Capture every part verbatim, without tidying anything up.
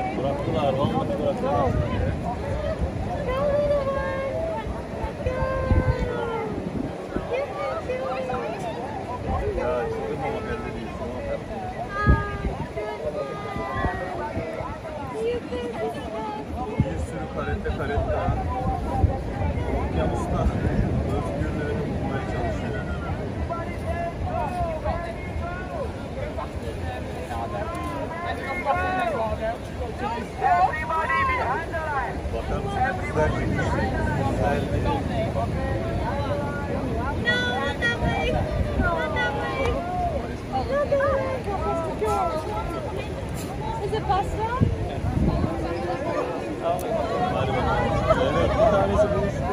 Bıraktılar, vallahi bıraktılar. Ya çıktım ama bende değil. Bir sürü karette karette. Okyanusta özgürlüğünü bulmaya çalışıyor. Bakar mısın? Güzel çekmiş. Güzel bir... Is it pasta? Hadi bakalım. Evet, bir tanesi buluştu.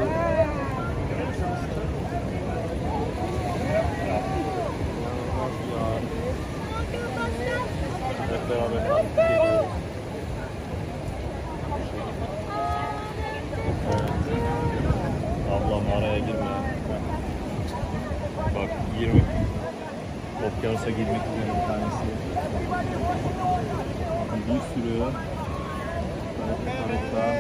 Hep beraber kalkıp geliyoruz. Evet. Ablam araya girme. Bak girmek. Okyanusa girmek üzere bir tanesi. Bir sürü harita